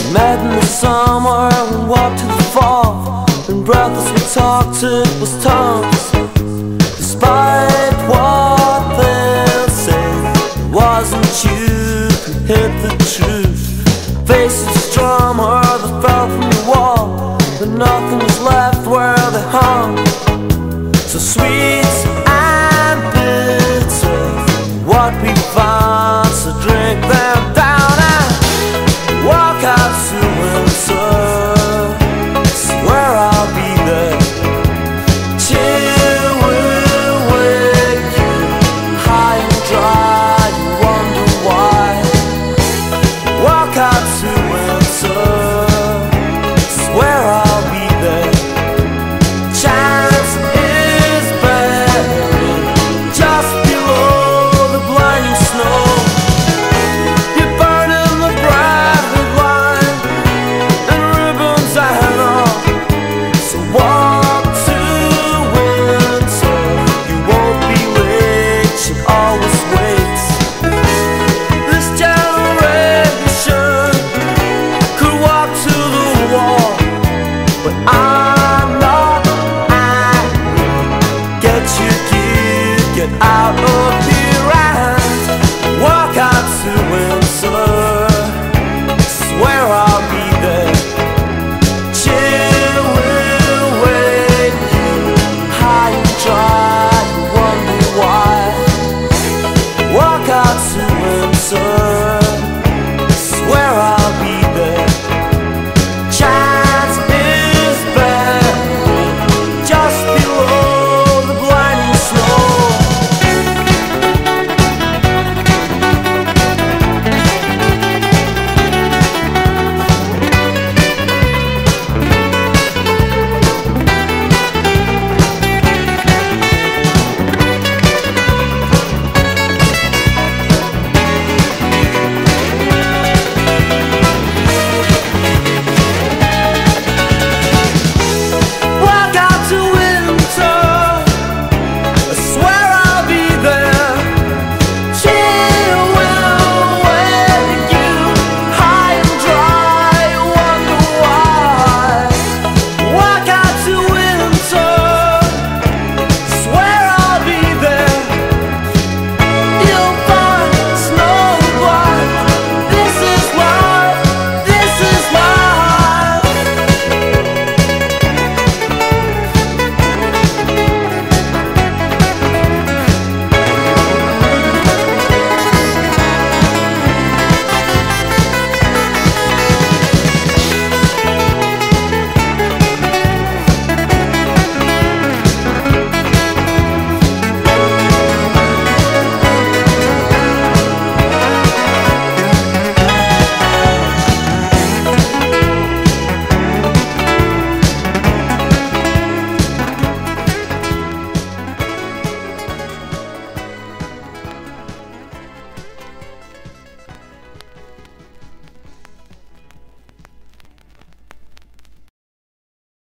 Met in the summer and walked to the fall. When breathless we talked, it was tongues. Despite what they'll say, it wasn't you who hit the truth. Faces drummer that fell from the wall, but nothing was left where they hung. So sweet and bitter, what we found, so drink them down and walk out to winter. Swear I'll be there till we're with you, high and dry. You wonder why. Walk out to